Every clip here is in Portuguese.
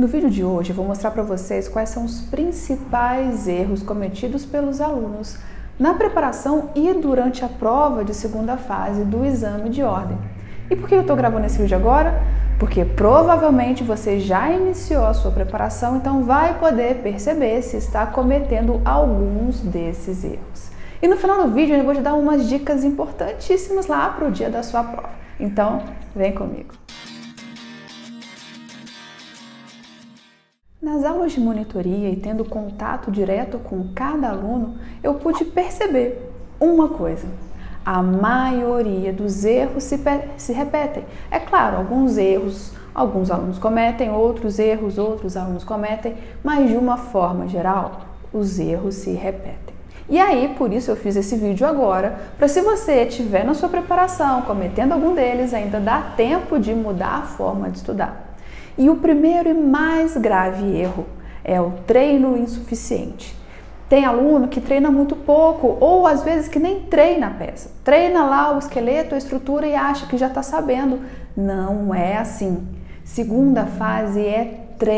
No vídeo de hoje eu vou mostrar para vocês quais são os principais erros cometidos pelos alunos na preparação e durante a prova de segunda fase do exame de ordem. E por que eu estou gravando esse vídeo agora? Porque provavelmente você já iniciou a sua preparação, então vai poder perceber se está cometendo alguns desses erros. E no final do vídeo eu vou te dar umas dicas importantíssimas lá para o dia da sua prova. Então, vem comigo! Nas aulas de monitoria e tendo contato direto com cada aluno, eu pude perceber uma coisa. A maioria dos erros se repetem. É claro, alguns erros, alguns alunos cometem, outros erros, outros alunos cometem, mas de uma forma geral, os erros se repetem. E aí, por isso eu fiz esse vídeo agora, para se você estiver na sua preparação cometendo algum deles, ainda dá tempo de mudar a forma de estudar. E o primeiro e mais grave erro é o treino insuficiente. Tem aluno que treina muito pouco ou às vezes que nem treina a peça. Treina lá o esqueleto, a estrutura e acha que já está sabendo. Não é assim. Segunda fase é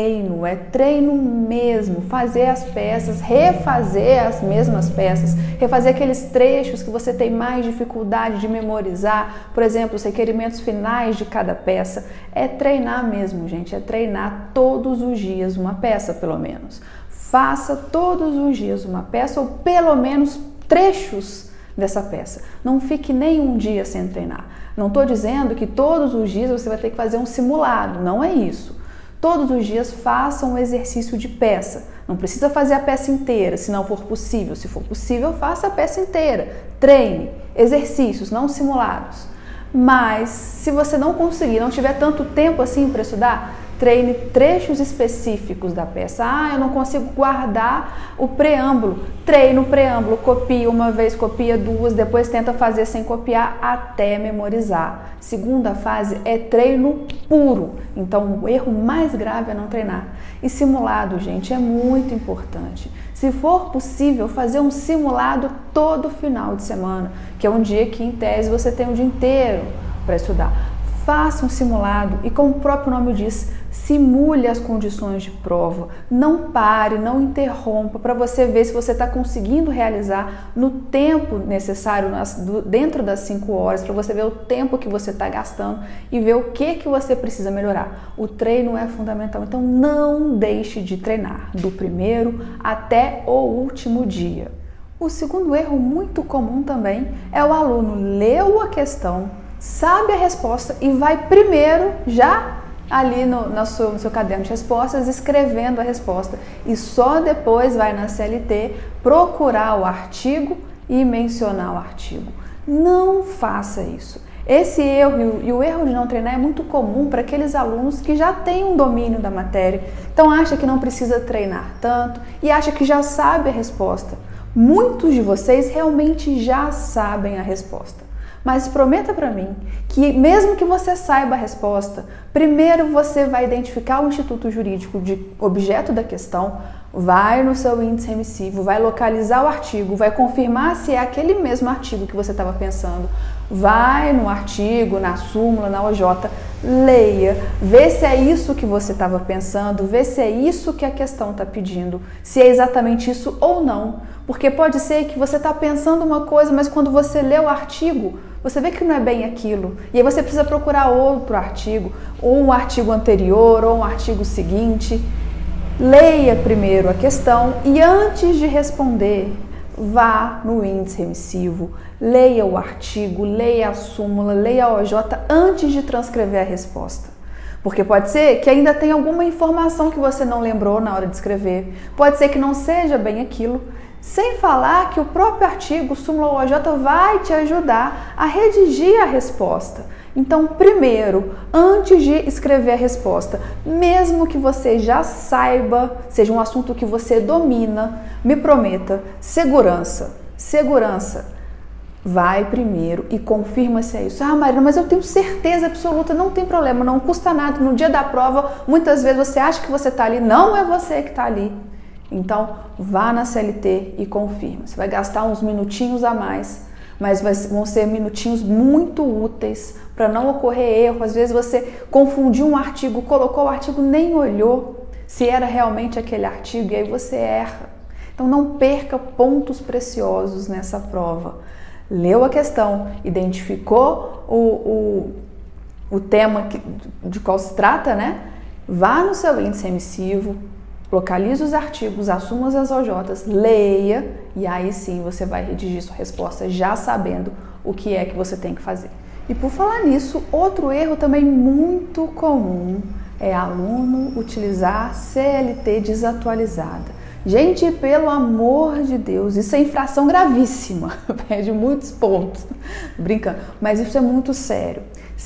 treino mesmo. Fazer as peças, refazer as mesmas peças, refazer aqueles trechos que você tem mais dificuldade de memorizar, por exemplo, os requerimentos finais de cada peça. É treinar mesmo, gente, é treinar todos os dias uma peça, pelo menos. Faça todos os dias uma peça ou pelo menos trechos dessa peça. Não fique nem um dia sem treinar. Não estou dizendo que todos os dias você vai ter que fazer um simulado, não é isso. Todos os dias faça um exercício de peça. Não precisa fazer a peça inteira, se não for possível. Se for possível, faça a peça inteira. Treine. Exercícios, não simulados. Mas, se você não conseguir, não tiver tanto tempo assim para estudar, treine trechos específicos da peça. Ah, eu não consigo guardar o preâmbulo. Treine o preâmbulo, copia uma vez, copia duas, depois tenta fazer sem copiar até memorizar. Segunda fase é treino puro. Então, o erro mais grave é não treinar. E simulado, gente, é muito importante. Se for possível, fazer um simulado todo final de semana, que é um dia que, em tese, você tem o dia inteiro para estudar. Faça um simulado e, como o próprio nome diz, simule as condições de prova. Não pare, não interrompa para você ver se você está conseguindo realizar no tempo necessário, dentro das 5 horas, para você ver o tempo que você está gastando e ver o que você precisa melhorar. O treino é fundamental, então não deixe de treinar do primeiro até o último dia. O segundo erro muito comum também é o aluno leu a questão, sabe a resposta e vai primeiro já ali no seu caderno de respostas escrevendo a resposta e só depois vai na CLT procurar o artigo e mencionar o artigo. Não faça isso. Esse erro e o erro de não treinar é muito comum para aqueles alunos que já têm um domínio da matéria, então acha que não precisa treinar tanto e acha que já sabe a resposta. Muitos de vocês realmente já sabem a resposta. Mas prometa para mim que mesmo que você saiba a resposta, primeiro você vai identificar o instituto jurídico de objeto da questão, vai no seu índice remissivo, vai localizar o artigo, vai confirmar se é aquele mesmo artigo que você estava pensando, vai no artigo, na súmula, na OJ, leia, vê se é isso que você estava pensando, vê se é isso que a questão está pedindo, se é exatamente isso ou não. Porque pode ser que você está pensando uma coisa, mas quando você lê o artigo, você vê que não é bem aquilo. E aí você precisa procurar outro artigo, ou um artigo anterior, ou um artigo seguinte. Leia primeiro a questão e antes de responder, vá no índice remissivo, leia o artigo, leia a súmula, leia a OJ antes de transcrever a resposta. Porque pode ser que ainda tenha alguma informação que você não lembrou na hora de escrever. Pode ser que não seja bem aquilo. Sem falar que o próprio artigo, súmula ou OJ, vai te ajudar a redigir a resposta. Então, primeiro, antes de escrever a resposta, mesmo que você já saiba, seja um assunto que você domina, me prometa, segurança. Vai primeiro e confirma se é isso. Ah, Marina, mas eu tenho certeza absoluta, não tem problema, não custa nada. No dia da prova, muitas vezes você acha que você está ali, não é você que está ali. Então, vá na CLT e confirma. Você vai gastar uns minutinhos a mais, mas vão ser minutinhos muito úteis para não ocorrer erro. Às vezes você confundiu um artigo, colocou o artigo, nem olhou. se era realmente aquele artigo, e aí você erra. Então não perca pontos preciosos nessa prova. Leu a questão, identificou o tema de qual se trata, né? Vá no seu índice remissivo, localize os artigos, assuma as OJs, leia e aí sim você vai redigir sua resposta já sabendo o que é que você tem que fazer. E por falar nisso, outro erro também muito comum é aluno utilizar CLT desatualizada. Gente, pelo amor de Deus, isso é infração gravíssima, perde muitos pontos, brincando, mas isso é muito sério.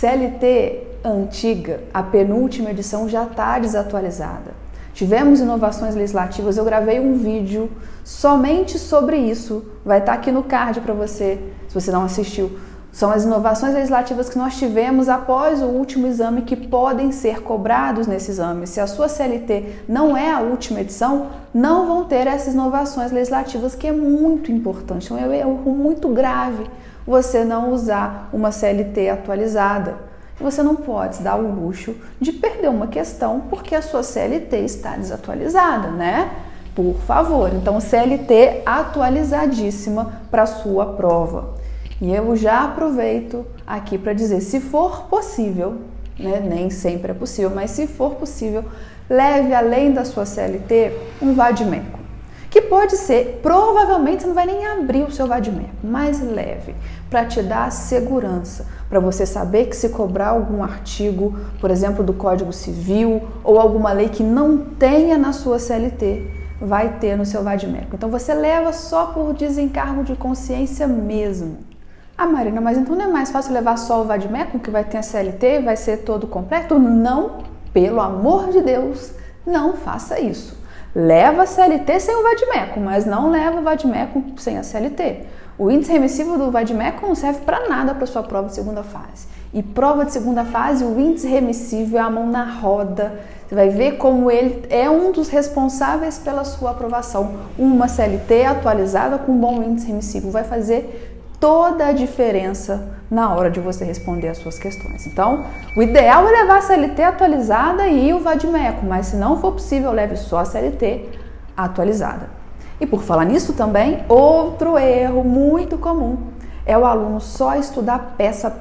CLT antiga, a penúltima edição já está desatualizada. Tivemos inovações legislativas, eu gravei um vídeo somente sobre isso, vai estar aqui no card para você, se você não assistiu. São as inovações legislativas que nós tivemos após o último exame que podem ser cobrados nesse exame. Se a sua CLT não é a última edição, não vão ter essas inovações legislativas, que é muito importante. Então é um erro muito grave você não usar uma CLT atualizada. Você não pode se dar o luxo de perder uma questão porque a sua CLT está desatualizada, né? Por favor, então CLT atualizadíssima para a sua prova. E eu já aproveito aqui para dizer, se for possível, né, nem sempre é possível, mas se for possível, leve além da sua CLT um vadimeco, que pode ser, provavelmente você não vai nem abrir o seu vadimeco, mas leve, para te dar segurança, para você saber que se cobrar algum artigo, por exemplo, do Código Civil ou alguma lei que não tenha na sua CLT, vai ter no seu vadimeco. Então você leva só por desencargo de consciência mesmo. Ah, Marina, mas então não é mais fácil levar só o vadimeco, que vai ter a CLT, vai ser todo completo? Não, pelo amor de Deus, não faça isso. Leva a CLT sem o vadimeco, mas não leva o vadimeco sem a CLT. O índice remissivo do vadimeco não serve para nada para sua prova de segunda fase. E prova de segunda fase, o índice remissivo é a mão na roda. Você vai ver como ele é um dos responsáveis pela sua aprovação. Uma CLT atualizada com bom índice remissivo vai fazer toda a diferença na hora de você responder as suas questões. Então, o ideal é levar a CLT atualizada e o vadimeco, mas se não for possível, leve só a CLT atualizada. E por falar nisso também, outro erro muito comum é o aluno só estudar peça.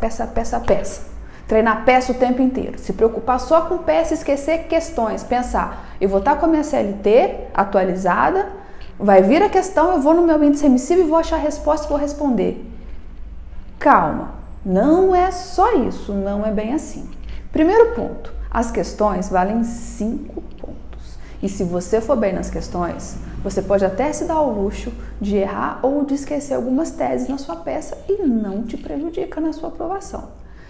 Treinar peça o tempo inteiro, se preocupar só com peça e esquecer questões, pensar, eu vou estar com a minha CLT atualizada, vai vir a questão, eu vou no meu índice remissivo e vou achar a resposta e vou responder. Calma, não é só isso, não é bem assim. Primeiro ponto, as questões valem 5 pontos. E se você for bem nas questões, você pode até se dar ao luxo de errar ou de esquecer algumas teses na sua peça e não te prejudica na sua aprovação.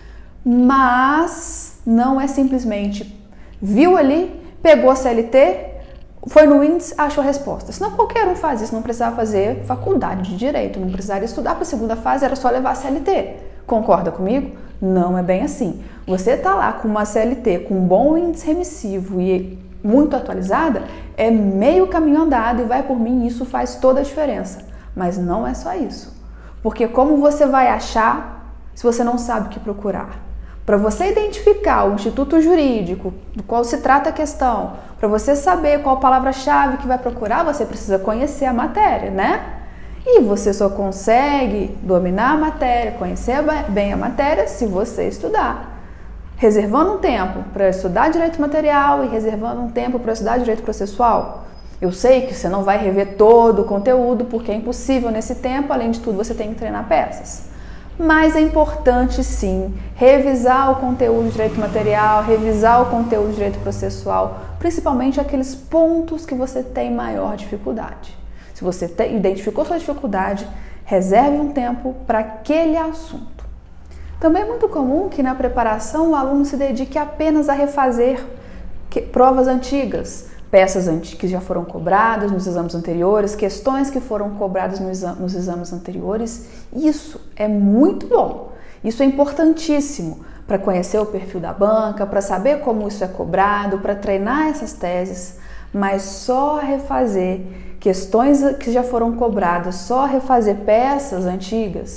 Mas não é simplesmente viu ali, pegou a CLT, foi no índice, achou a resposta. Senão qualquer um faz isso, não precisava fazer faculdade de direito, não precisaria estudar para a segunda fase, era só levar a CLT. Concorda comigo? Não é bem assim. Você está lá com uma CLT com um bom índice remissivo e muito atualizada, é meio caminho andado e vai por mim, isso faz toda a diferença. Mas não é só isso. Porque como você vai achar se você não sabe o que procurar? Para você identificar o instituto jurídico do qual se trata a questão, para você saber qual palavra-chave que vai procurar, você precisa conhecer a matéria, né? E você só consegue dominar a matéria, conhecer bem a matéria se você estudar. Reservando um tempo para estudar direito material e reservando um tempo para estudar direito processual. Eu sei que você não vai rever todo o conteúdo porque é impossível nesse tempo, além de tudo você tem que treinar peças. Mas é importante sim revisar o conteúdo de direito material, revisar o conteúdo de direito processual, principalmente aqueles pontos que você tem maior dificuldade. Se você identificou sua dificuldade, reserve um tempo para aquele assunto. Também é muito comum que na preparação o aluno se dedique apenas a refazer provas antigas, peças que já foram cobradas nos exames anteriores, questões que foram cobradas nos exames anteriores. Isso é muito bom, isso é importantíssimo para conhecer o perfil da banca, para saber como isso é cobrado, para treinar essas teses, mas só refazer questões que já foram cobradas, só refazer peças antigas,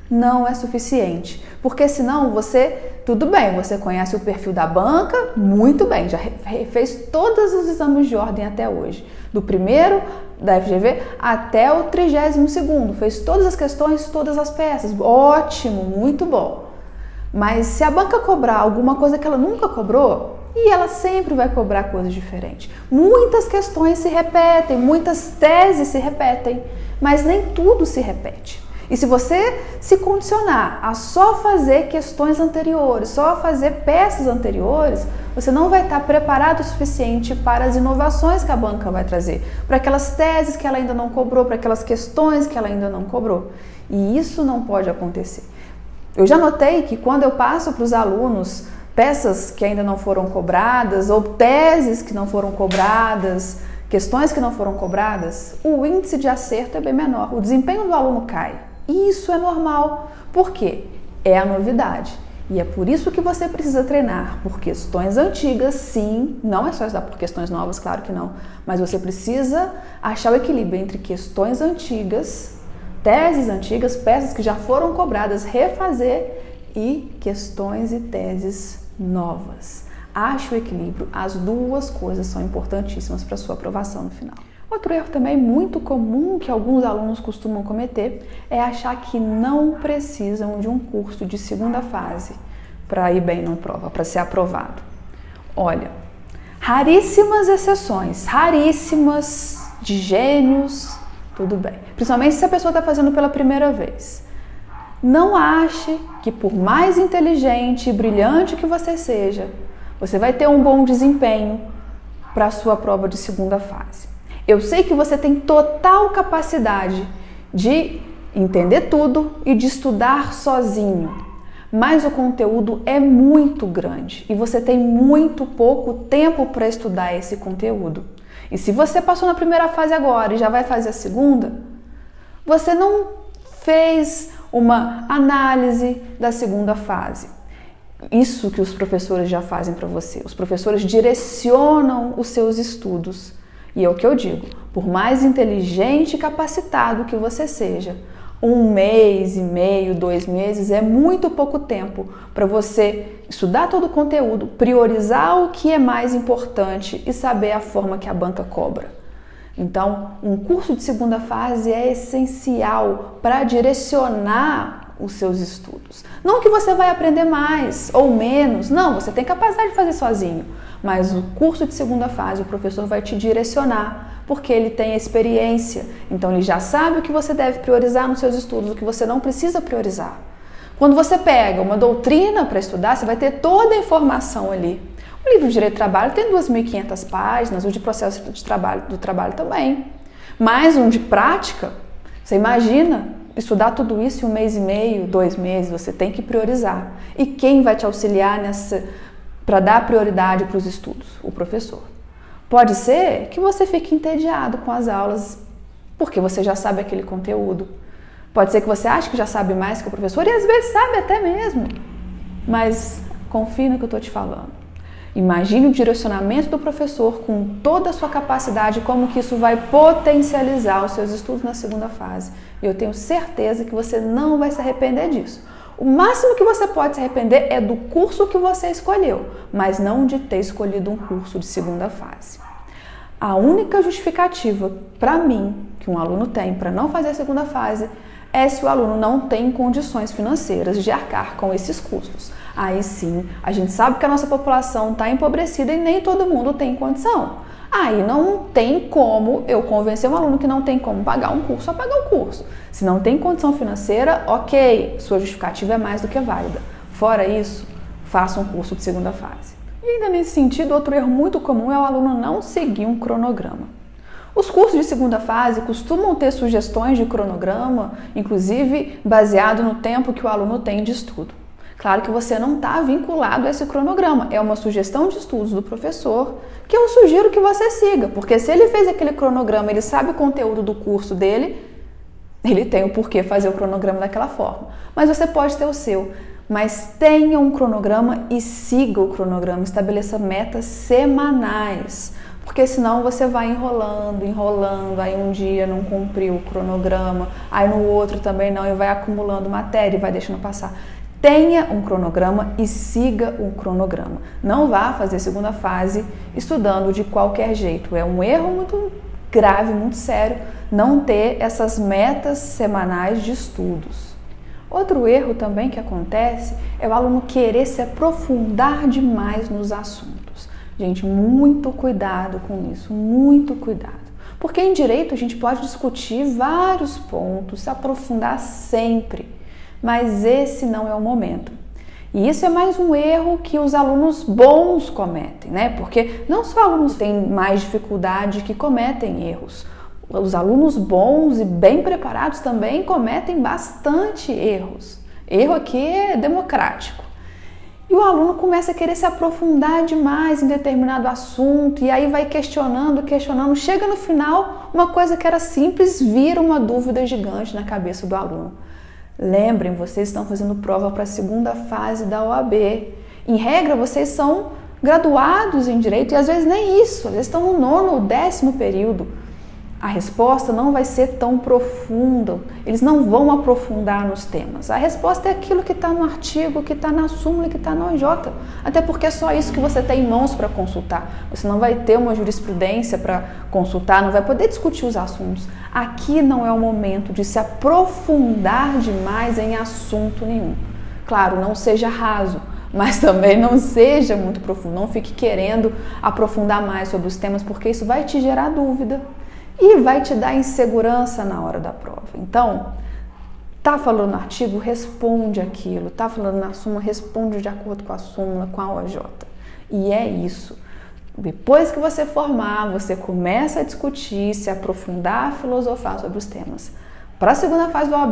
não é suficiente, porque senão tudo bem, você conhece o perfil da banca, muito bem, já fez todos os exames de ordem até hoje, do primeiro da FGV até o 32º, fez todas as questões, todas as peças, ótimo, muito bom. Mas se a banca cobrar alguma coisa que ela nunca cobrou, e ela sempre vai cobrar coisas diferentes. Muitas questões se repetem, muitas teses se repetem, mas nem tudo se repete. E se você se condicionar a só fazer questões anteriores, só fazer peças anteriores, você não vai estar preparado o suficiente para as inovações que a banca vai trazer, para aquelas teses que ela ainda não cobrou, para aquelas questões que ela ainda não cobrou. E isso não pode acontecer. Eu já notei que quando eu passo para os alunos peças que ainda não foram cobradas ou teses que não foram cobradas, questões que não foram cobradas, o índice de acerto é bem menor, o desempenho do aluno cai. E isso é normal. Por quê? É a novidade. E é por isso que você precisa treinar por questões antigas, sim, não é só estudar por questões novas, claro que não, mas você precisa achar o equilíbrio entre questões antigas, teses antigas, peças que já foram cobradas, refazer e questões e teses novas. Ache o equilíbrio, as duas coisas são importantíssimas para a sua aprovação no final. Outro erro também muito comum que alguns alunos costumam cometer é achar que não precisam de um curso de segunda fase para ir bem na prova, para ser aprovado. Olha, raríssimas exceções, raríssimas de gênios, tudo bem. Principalmente se a pessoa está fazendo pela primeira vez. Não ache que por mais inteligente e brilhante que você seja, você vai ter um bom desempenho para a sua prova de segunda fase. Eu sei que você tem total capacidade de entender tudo e de estudar sozinho, mas o conteúdo é muito grande e você tem muito pouco tempo para estudar esse conteúdo. E se você passou na primeira fase agora e já vai fazer a segunda, você não fez uma análise da segunda fase. Isso que os professores já fazem para você. Os professores direcionam os seus estudos. E é o que eu digo, por mais inteligente e capacitado que você seja, 1 mês e meio, 2 meses é muito pouco tempo para você estudar todo o conteúdo, priorizar o que é mais importante e saber a forma que a banca cobra. Então, um curso de segunda fase é essencial para direcionar os seus estudos. Não que você vai aprender mais ou menos, não, você tem capacidade de fazer sozinho. Mas o curso de segunda fase, o professor vai te direcionar, porque ele tem experiência. Então, ele já sabe o que você deve priorizar nos seus estudos, o que você não precisa priorizar. Quando você pega uma doutrina para estudar, você vai ter toda a informação ali. O livro de Direito do Trabalho tem 2.500 páginas, o de processo do trabalho também. Mais um de prática, você imagina estudar tudo isso em 1 mês e meio, 2 meses, você tem que priorizar. E quem vai te auxiliar para dar prioridade para os estudos? O professor. Pode ser que você fique entediado com as aulas, porque você já sabe aquele conteúdo. Pode ser que você ache que já sabe mais que o professor, e às vezes sabe até mesmo. Mas confie no que eu estou te falando. Imagine o direcionamento do professor com toda a sua capacidade, como que isso vai potencializar os seus estudos na segunda fase. E eu tenho certeza que você não vai se arrepender disso. O máximo que você pode se arrepender é do curso que você escolheu, mas não de ter escolhido um curso de segunda fase. A única justificativa para mim que um aluno tem para não fazer a segunda fase é se o aluno não tem condições financeiras de arcar com esses custos. Aí sim, a gente sabe que a nossa população está empobrecida e nem todo mundo tem condição. Aí não tem como eu convencer um aluno que não tem como pagar um curso a pagar o curso. Se não tem condição financeira, ok, sua justificativa é mais do que válida. Fora isso, faça um curso de segunda fase. E ainda nesse sentido, outro erro muito comum é o aluno não seguir um cronograma. Os cursos de segunda fase costumam ter sugestões de cronograma, inclusive baseado no tempo que o aluno tem de estudo. Claro que você não está vinculado a esse cronograma, é uma sugestão de estudos do professor que eu sugiro que você siga, porque se ele fez aquele cronograma, ele sabe o conteúdo do curso dele, ele tem o porquê fazer o cronograma daquela forma. Mas você pode ter o seu, mas tenha um cronograma e siga o cronograma, estabeleça metas semanais. Porque senão você vai enrolando, aí um dia não cumpriu o cronograma, aí no outro também não, e vai acumulando matéria e vai deixando passar. Tenha um cronograma e siga o cronograma. Não vá fazer segunda fase estudando de qualquer jeito. É um erro muito grave, muito sério, não ter essas metas semanais de estudos. Outro erro também que acontece é o aluno querer se aprofundar demais nos assuntos. Gente, muito cuidado com isso, muito cuidado. Porque em direito a gente pode discutir vários pontos, se aprofundar sempre, mas esse não é o momento. E isso é mais um erro que os alunos bons cometem, né? Porque não só alunos têm mais dificuldade que cometem erros. Os alunos bons e bem preparados também cometem bastante erros. Erro aqui é democrático. E o aluno começa a querer se aprofundar demais em determinado assunto e aí vai questionando, chega no final, uma coisa que era simples vira uma dúvida gigante na cabeça do aluno. Lembrem, vocês estão fazendo prova para a segunda fase da OAB. Em regra, vocês são graduados em Direito e às vezes nem isso, às vezes estão no 9º ou 10º período. A resposta não vai ser tão profunda, eles não vão aprofundar nos temas. A resposta é aquilo que está no artigo, que está na súmula, que está no OJ. Até porque é só isso que você tem em mãos para consultar. Você não vai ter uma jurisprudência para consultar, não vai poder discutir os assuntos. Aqui não é o momento de se aprofundar demais em assunto nenhum. Claro, não seja raso, mas também não seja muito profundo. Não fique querendo aprofundar mais sobre os temas, porque isso vai te gerar dúvida. E vai te dar insegurança na hora da prova. Então, tá falando no artigo, responde aquilo. Tá falando na súmula, responde de acordo com a súmula, com a OJ. E é isso. Depois que você formar, você começa a discutir, se aprofundar, filosofar sobre os temas. Para a segunda fase do OAB,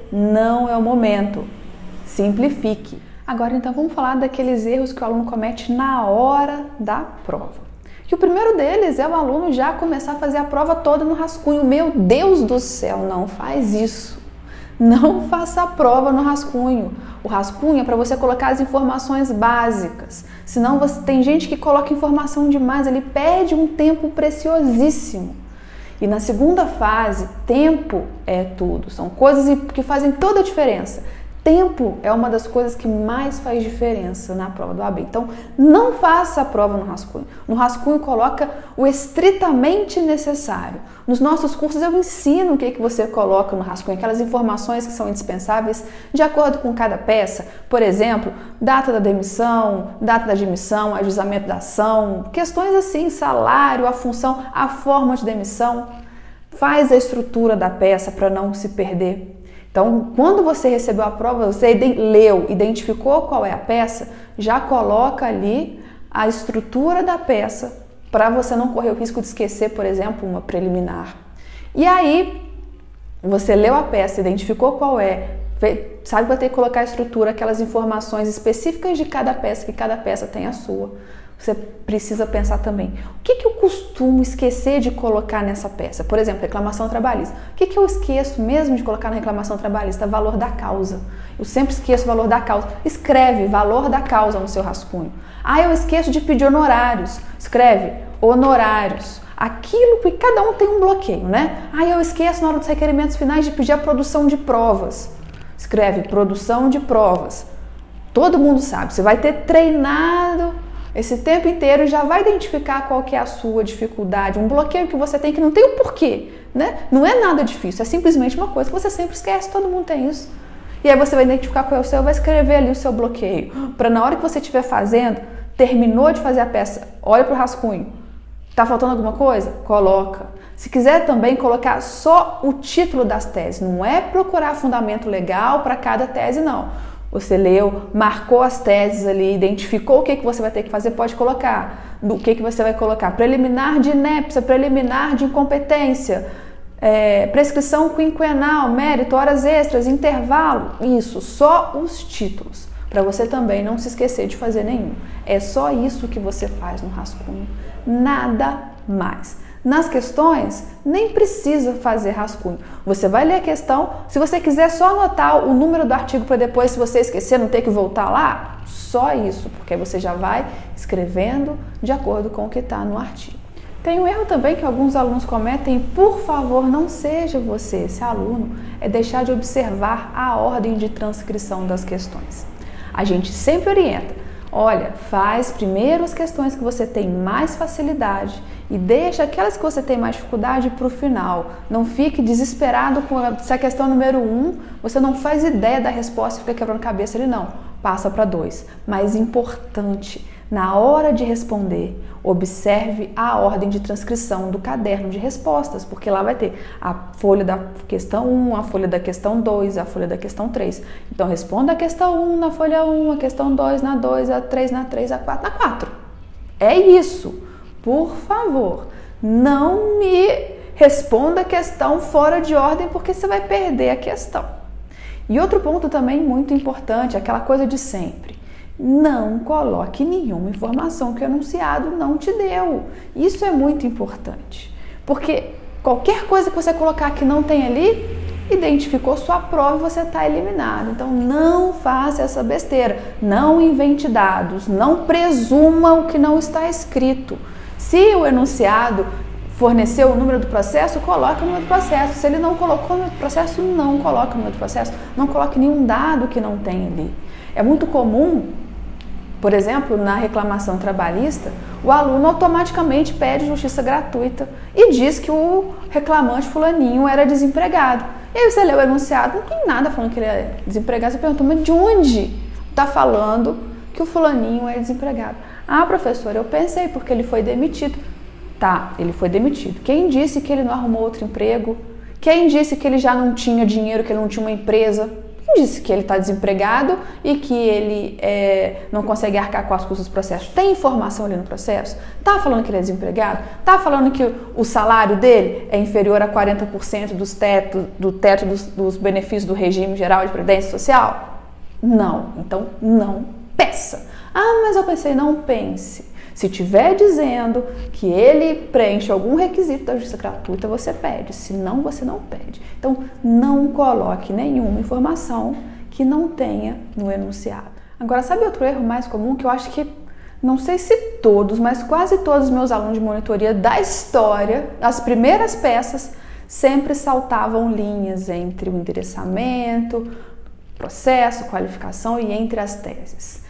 não é o momento. Simplifique. Agora, então, vamos falar daqueles erros que o aluno comete na hora da prova. E o primeiro deles é o aluno já começar a fazer a prova toda no rascunho. Meu Deus do céu, não faz isso. Não faça a prova no rascunho. O rascunho é para você colocar as informações básicas. Senão tem gente que coloca informação demais, ele perde um tempo preciosíssimo. E na segunda fase, tempo é tudo. São coisas que fazem toda a diferença. Tempo é uma das coisas que mais faz diferença na prova do OAB. Então, não faça a prova no rascunho. No rascunho, coloca o estritamente necessário. Nos nossos cursos, eu ensino o que você coloca no rascunho, aquelas informações que são indispensáveis de acordo com cada peça. Por exemplo, data da demissão, data da admissão, ajuizamento da ação, questões assim, salário, a função, a forma de demissão. Faz a estrutura da peça para não se perder. Então, quando você recebeu a prova, você leu, identificou qual é a peça, já coloca ali a estrutura da peça para você não correr o risco de esquecer, por exemplo, uma preliminar. E aí, você leu a peça, identificou qual é, sabe que vai ter que colocar a estrutura, aquelas informações específicas de cada peça, que cada peça tem a sua. Você precisa pensar também, o que eu costumo esquecer de colocar nessa peça? Por exemplo, reclamação trabalhista. O que eu esqueço mesmo de colocar na reclamação trabalhista? Valor da causa. Eu sempre esqueço o valor da causa. Escreve valor da causa no seu rascunho. Ah, eu esqueço de pedir honorários. Escreve honorários. Aquilo que cada um tem um bloqueio, né? Ah, eu esqueço na hora dos requerimentos finais de pedir a produção de provas. Escreve produção de provas. Todo mundo sabe, você vai ter treinado esse tempo inteiro e já vai identificar qual que é a sua dificuldade, um bloqueio que você tem que não tem um porquê, né? Não é nada difícil, é simplesmente uma coisa que você sempre esquece, todo mundo tem isso. E aí você vai identificar qual é o seu, vai escrever ali o seu bloqueio, para na hora que você estiver fazendo, terminou de fazer a peça, olha para o rascunho, tá faltando alguma coisa? Coloca. Se quiser também colocar só o título das teses, não é procurar fundamento legal para cada tese, não. Você leu, marcou as teses ali, identificou o que você vai ter que fazer, pode colocar. O que você vai colocar? Preliminar de inépcia, preliminar de incompetência, prescrição quinquenal, mérito, horas extras, intervalo. Isso, só os títulos, para você também não se esquecer de fazer nenhum. É só isso que você faz no rascunho, nada mais. Nas questões, nem precisa fazer rascunho. Você vai ler a questão, se você quiser só anotar o número do artigo para depois, se você esquecer, não ter que voltar lá, só isso, porque você já vai escrevendo de acordo com o que está no artigo. Tem um erro também que alguns alunos cometem, por favor, não seja você, esse aluno, é deixar de observar a ordem de transcrição das questões. A gente sempre orienta, olha, faz primeiro as questões que você tem mais facilidade e deixa aquelas que você tem mais dificuldade para o final. Não fique desesperado com essa questão número 1, você não faz ideia da resposta e fica quebrando cabeça ali, não. Passa para 2. Mais importante, na hora de responder, observe a ordem de transcrição do caderno de respostas, porque lá vai ter a folha da questão 1, a folha da questão 2, a folha da questão 3. Então, responda a questão 1 na folha 1, a questão 2 na 2, a 3 na 3, a 4 na 4. É isso. Por favor, não me responda a questão fora de ordem, porque você vai perder a questão. E outro ponto também muito importante, aquela coisa de sempre. Não coloque nenhuma informação que o enunciado não te deu. Isso é muito importante, porque qualquer coisa que você colocar que não tem ali, identificou sua prova e você está eliminado. Então não faça essa besteira, não invente dados, não presuma o que não está escrito. Se o enunciado forneceu o número do processo, coloque o número do processo. Se ele não colocou o número do processo, não coloque o número do processo. Não coloque nenhum dado que não tem ali. É muito comum, por exemplo, na reclamação trabalhista, o aluno automaticamente pede justiça gratuita e diz que o reclamante fulaninho era desempregado. E aí você lê o enunciado, não tem nada falando que ele é desempregado. Você pergunta, mas de onde está falando que o fulaninho é desempregado? Ah, professora, eu pensei porque ele foi demitido. Tá, ele foi demitido. Quem disse que ele não arrumou outro emprego? Quem disse que ele já não tinha dinheiro, que ele não tinha uma empresa? Quem disse que ele está desempregado e que ele não consegue arcar com as custas do processo? Tem informação ali no processo? Tá falando que ele é desempregado? Tá falando que o salário dele é inferior a 40% do teto dos benefícios do regime geral de previdência social? Não. Então, não peça. Ah, mas eu pensei, não pense. Se estiver dizendo que ele preenche algum requisito da justiça gratuita, você pede. Senão, você não pede. Então, não coloque nenhuma informação que não tenha no enunciado. Agora, sabe outro erro mais comum que eu acho que, não sei se todos, mas quase todos os meus alunos de monitoria da história, as primeiras peças, sempre saltavam linhas entre o endereçamento, processo, qualificação e entre as teses.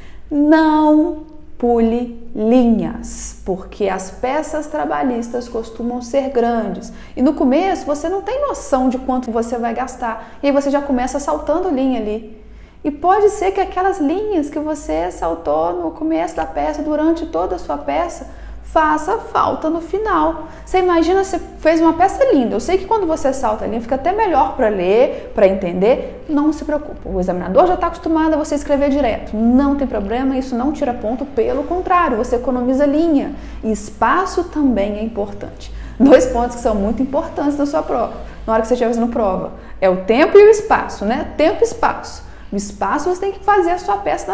Não pule linhas, porque as peças trabalhistas costumam ser grandes e no começo você não tem noção de quanto você vai gastar e aí você já começa saltando linha ali. E pode ser que aquelas linhas que você saltou no começo da peça, durante toda a sua peça, faça falta no final. Você imagina, você fez uma peça linda, eu sei que quando você salta a linha fica até melhor para ler, para entender, não se preocupe, o examinador já está acostumado a você escrever direto, não tem problema, isso não tira ponto, pelo contrário, você economiza linha. E espaço também é importante. 2 pontos que são muito importantes na sua prova, na hora que você estiver fazendo prova, é o tempo e o espaço, né? Tempo e espaço. O espaço você tem que fazer a sua peça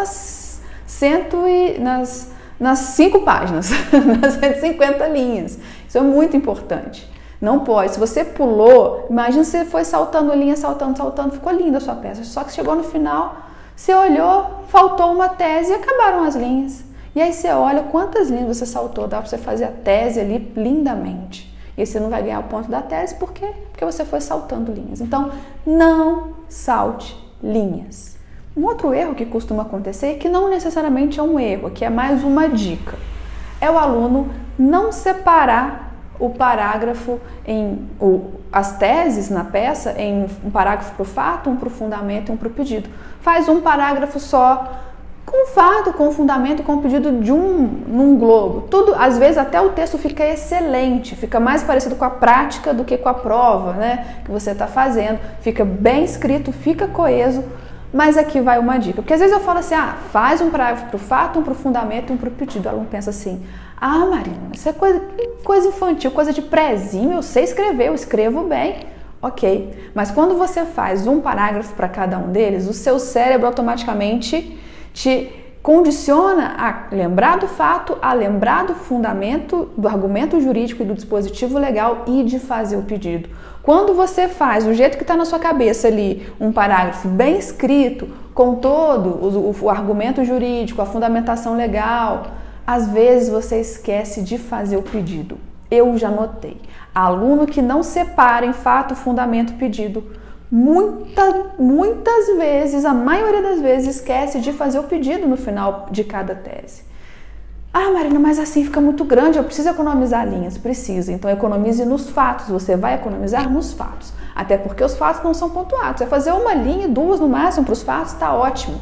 nas 5 páginas, nas 150 linhas. Isso é muito importante. Não pode. Se você pulou, imagina você foi saltando linha, saltando, ficou linda a sua peça. Só que chegou no final, você olhou, faltou uma tese e acabaram as linhas. E aí você olha quantas linhas você saltou, dá para você fazer a tese ali lindamente. E aí você não vai ganhar o ponto da tese, por quê? Porque você foi saltando linhas. Então, não salte linhas. Um outro erro que costuma acontecer, que não necessariamente é um erro, que é mais uma dica, é o aluno não separar o parágrafo as teses na peça em um parágrafo para o fato, um para o fundamento e um para o pedido. Faz um parágrafo só com fato, com fundamento, com o pedido num globo. Tudo, às vezes até o texto fica excelente, fica mais parecido com a prática do que com a prova, né, que você está fazendo. Fica bem escrito, fica coeso. Mas aqui vai uma dica, porque às vezes eu falo assim, faz um parágrafo para o fato, um para o fundamento e um para o pedido. O aluno pensa assim, Marina, isso é coisa infantil, coisa de prézinho, eu sei escrever, eu escrevo bem. Ok, mas quando você faz um parágrafo para cada um deles, o seu cérebro automaticamente te condiciona a lembrar do fato, a lembrar do fundamento, do argumento jurídico e do dispositivo legal e de fazer o pedido. Quando você faz do jeito que está na sua cabeça ali, um parágrafo bem escrito, com todo o argumento jurídico, a fundamentação legal, às vezes você esquece de fazer o pedido. Eu já notei. Aluno que não separa em fato, fundamento, pedido, muitas vezes, a maioria das vezes, esquece de fazer o pedido no final de cada tese. Ah, Marina, mas assim fica muito grande, eu preciso economizar linhas. Precisa, então economize nos fatos, você vai economizar nos fatos. Até porque os fatos não são pontuados. Você vai fazer uma linha, duas no máximo para os fatos, está ótimo.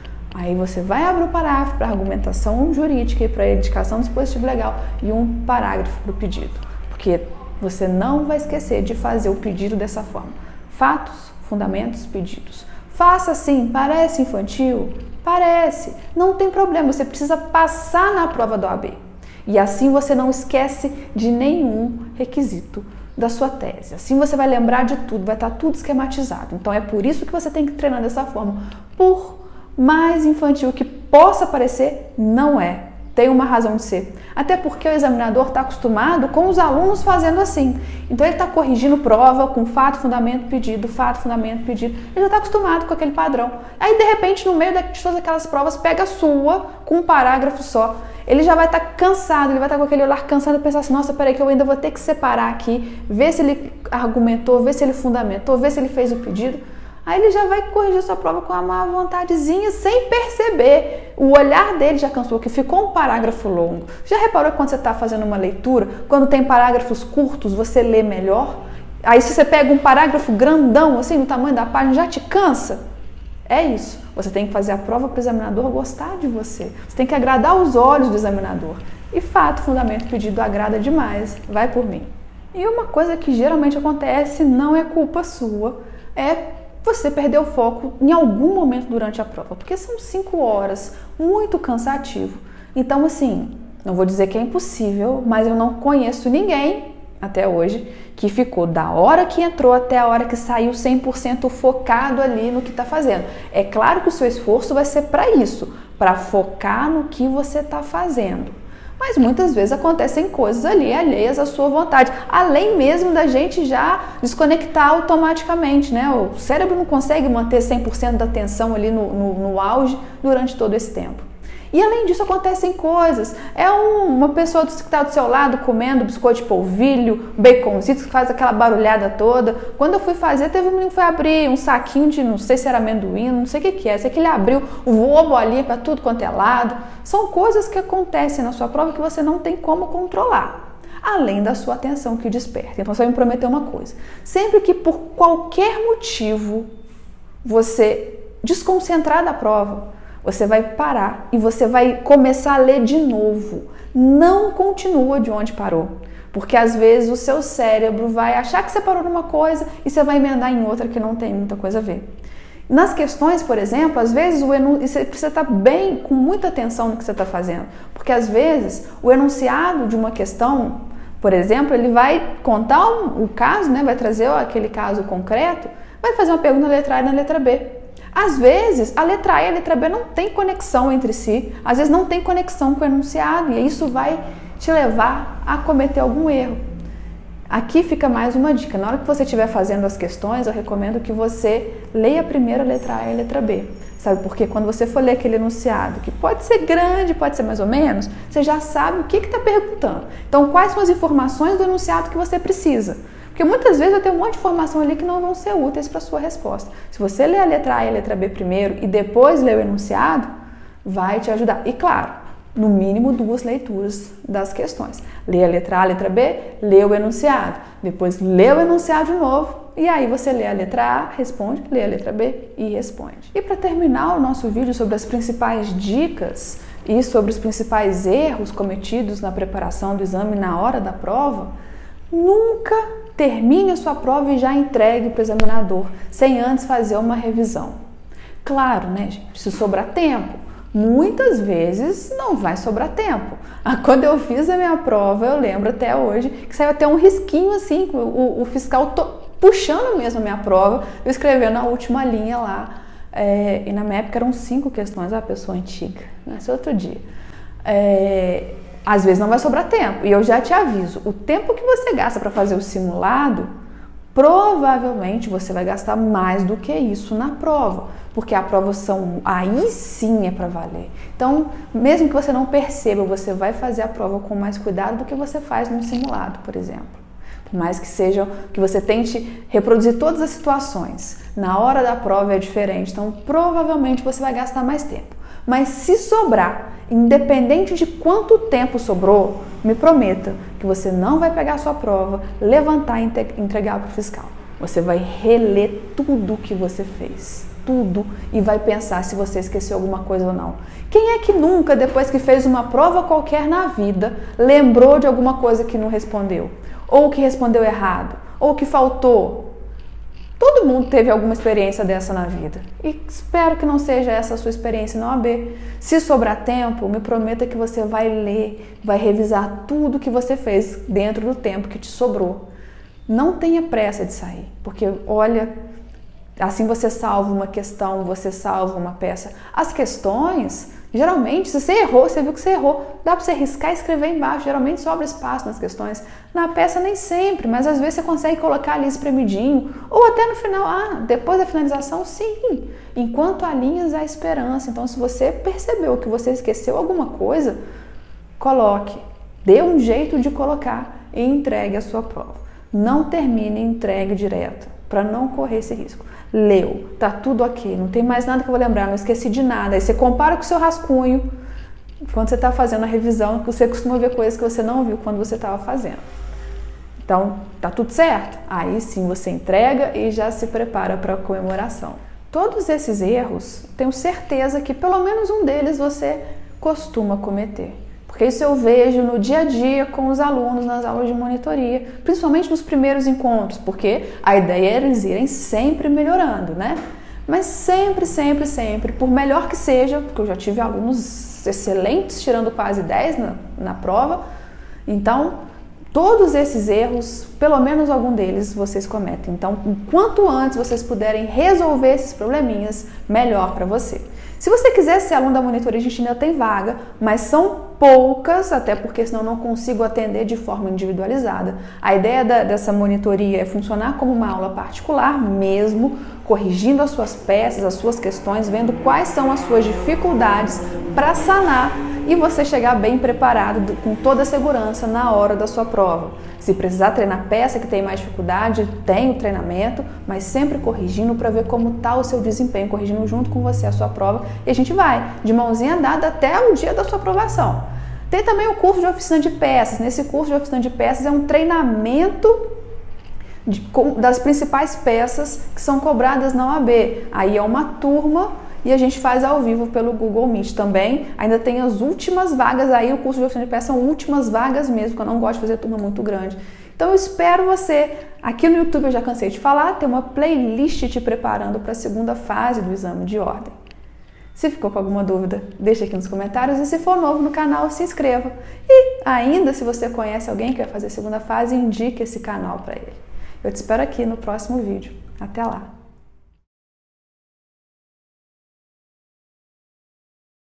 Aí você vai abrir o parágrafo para argumentação jurídica e para indicação do dispositivo legal e um parágrafo para o pedido. Porque você não vai esquecer de fazer o pedido dessa forma. Fatos, fundamentos, pedidos. Faça assim, parece infantil? Parece, não tem problema, você precisa passar na prova da OAB. E assim você não esquece de nenhum requisito da sua tese. Assim você vai lembrar de tudo, vai estar tudo esquematizado. Então é por isso que você tem que treinar dessa forma. Por mais infantil que possa parecer, não é. Tem uma razão de ser. Até porque o examinador está acostumado com os alunos fazendo assim. Então ele está corrigindo prova com fato, fundamento, pedido, fato, fundamento, pedido. Ele já está acostumado com aquele padrão. Aí de repente no meio de todas aquelas provas pega a sua com um parágrafo só. Ele já vai estar cansado, ele vai estar com aquele olhar cansado e pensar assim, nossa, peraí que eu ainda vou ter que separar aqui, ver se ele argumentou, ver se ele fundamentou, ver se ele fez o pedido. Aí ele já vai corrigir sua prova com uma má vontadezinha, sem perceber. O olhar dele já cansou, que ficou um parágrafo longo. Já reparou que quando você está fazendo uma leitura, quando tem parágrafos curtos, você lê melhor? Aí se você pega um parágrafo grandão, assim, no tamanho da página, já te cansa? É isso. Você tem que fazer a prova para o examinador gostar de você. Você tem que agradar os olhos do examinador. E fato, fundamento, pedido agrada demais. Vai por mim. E uma coisa que geralmente acontece, não é culpa sua, é você perdeu o foco em algum momento durante a prova, porque são 5 horas, muito cansativo. Então, assim, não vou dizer que é impossível, mas eu não conheço ninguém, até hoje, que ficou da hora que entrou até a hora que saiu 100% focado ali no que está fazendo. É claro que o seu esforço vai ser para isso, para focar no que você está fazendo. Mas muitas vezes acontecem coisas ali alheias à sua vontade, além mesmo da gente já desconectar automaticamente, né? O cérebro não consegue manter 100% da atenção ali no auge durante todo esse tempo. E além disso acontecem coisas, uma pessoa que está do seu lado comendo biscoito de polvilho, baconzito, que faz aquela barulhada toda. Quando eu fui fazer, teve um menino que foi abrir um saquinho de, não sei se era amendoim, não sei o que é, sei que ele abriu, voou bolinha para tudo quanto é lado. São coisas que acontecem na sua prova que você não tem como controlar, além da sua atenção que desperta. Então você vai me prometer uma coisa, sempre que por qualquer motivo você desconcentrar da prova, você vai parar e você vai começar a ler de novo. Não continua de onde parou. Porque às vezes o seu cérebro vai achar que você parou numa coisa e você vai emendar em outra que não tem muita coisa a ver. Nas questões, por exemplo, às vezes você precisa estar bem, com muita atenção no que você está fazendo. Porque às vezes o enunciado de uma questão, por exemplo, ele vai contar o caso, né? Vai trazer aquele caso concreto, vai fazer uma pergunta na letra A e na letra B. Às vezes, a letra A e a letra B não tem conexão entre si, às vezes não tem conexão com o enunciado e isso vai te levar a cometer algum erro. Aqui fica mais uma dica, na hora que você estiver fazendo as questões, eu recomendo que você leia primeiro a letra A e a letra B, sabe? Porque quando você for ler aquele enunciado, que pode ser grande, pode ser mais ou menos, você já sabe o que está perguntando. Então, quais são as informações do enunciado que você precisa? Porque muitas vezes vai ter um monte de informação ali que não vão ser úteis para a sua resposta. Se você ler a letra A e a letra B primeiro e depois ler o enunciado, vai te ajudar. E claro, no mínimo 2 leituras das questões. Lê a letra A, a letra B, lê o enunciado. Depois lê o enunciado de novo e aí você lê a letra A, responde, lê a letra B e responde. E para terminar o nosso vídeo sobre as principais dicas e sobre os principais erros cometidos na preparação do exame na hora da prova, nunca termine a sua prova e já entregue para o examinador, sem antes fazer uma revisão. Claro, né, gente? Se sobrar tempo, muitas vezes não vai sobrar tempo. Quando eu fiz a minha prova, eu lembro até hoje que saiu até um risquinho assim, o fiscal puxando mesmo a minha prova, eu escrevendo na última linha lá. E na minha época eram 5 questões, a pessoa antiga, esse é outro dia. Às vezes não vai sobrar tempo, e eu já te aviso, o tempo que você gasta para fazer o simulado provavelmente você vai gastar mais do que isso na prova, porque a prova aí sim é para valer. Então, mesmo que você não perceba, você vai fazer a prova com mais cuidado do que você faz num simulado, por exemplo. Por mais que você tente reproduzir todas as situações, na hora da prova é diferente, então provavelmente você vai gastar mais tempo. Mas se sobrar, independente de quanto tempo sobrou, me prometa que você não vai pegar a sua prova, levantar e entregar para o fiscal. Você vai reler tudo que você fez, tudo, e vai pensar se você esqueceu alguma coisa ou não. Quem é que nunca, depois que fez uma prova qualquer na vida, lembrou de alguma coisa que não respondeu? Ou que respondeu errado? Ou que faltou? Todo mundo teve alguma experiência dessa na vida. E espero que não seja essa a sua experiência na OAB. Se sobrar tempo, me prometa que você vai ler, vai revisar tudo que você fez dentro do tempo que te sobrou. Não tenha pressa de sair, porque olha, assim você salva uma questão, você salva uma peça. As questões, geralmente, se você errou, você viu que você errou, dá para você riscar e escrever embaixo, geralmente sobra espaço nas questões. Na peça nem sempre, mas às vezes você consegue colocar ali espremidinho, ou até no final, depois da finalização, sim. Enquanto há linhas, há esperança. Então, se você percebeu que você esqueceu alguma coisa, coloque, dê um jeito de colocar e entregue a sua prova. Não termine e entregue direto, para não correr esse risco. Leu, tá tudo ok, não tem mais nada que eu vou lembrar, não esqueci de nada. Aí você compara com o seu rascunho, quando você está fazendo a revisão, que você costuma ver coisas que você não viu quando você estava fazendo. Então, tá tudo certo? Aí sim você entrega e já se prepara para a comemoração. Todos esses erros, tenho certeza que pelo menos um deles você costuma cometer. Porque isso eu vejo no dia a dia com os alunos nas aulas de monitoria, principalmente nos primeiros encontros, porque a ideia é eles irem sempre melhorando, né? Mas sempre, sempre, sempre, por melhor que seja, porque eu já tive alunos excelentes tirando quase 10 na prova, então todos esses erros, pelo menos algum deles, vocês cometem. Então, quanto antes vocês puderem resolver esses probleminhas, melhor para você. Se você quiser ser aluno da monitoria, a gente ainda tem vaga, mas são poucas, até porque senão eu não consigo atender de forma individualizada. A ideia dessa monitoria é funcionar como uma aula particular mesmo, corrigindo as suas peças, as suas questões, vendo quais são as suas dificuldades para sanar e você chegar bem preparado, com toda a segurança na hora da sua prova. Se precisar treinar peça que tem mais dificuldade, tem o treinamento, mas sempre corrigindo para ver como está o seu desempenho, corrigindo junto com você a sua prova, e a gente vai de mãozinha dada até o dia da sua aprovação. Tem também o curso de oficina de peças. Nesse curso de oficina de peças é um treinamento das principais peças que são cobradas na OAB. Aí é uma turma e a gente faz ao vivo pelo Google Meet também. Ainda tem as últimas vagas aí, o curso de oficina de peças são últimas vagas mesmo, porque eu não gosto de fazer turma muito grande. Então eu espero você. Aqui no YouTube eu já cansei de falar, tem uma playlist te preparando para a segunda fase do exame de ordem. Se ficou com alguma dúvida, deixa aqui nos comentários e se for novo no canal, se inscreva. E ainda, se você conhece alguém que vai fazer a segunda fase, indique esse canal para ele. Eu te espero aqui no próximo vídeo. Até lá!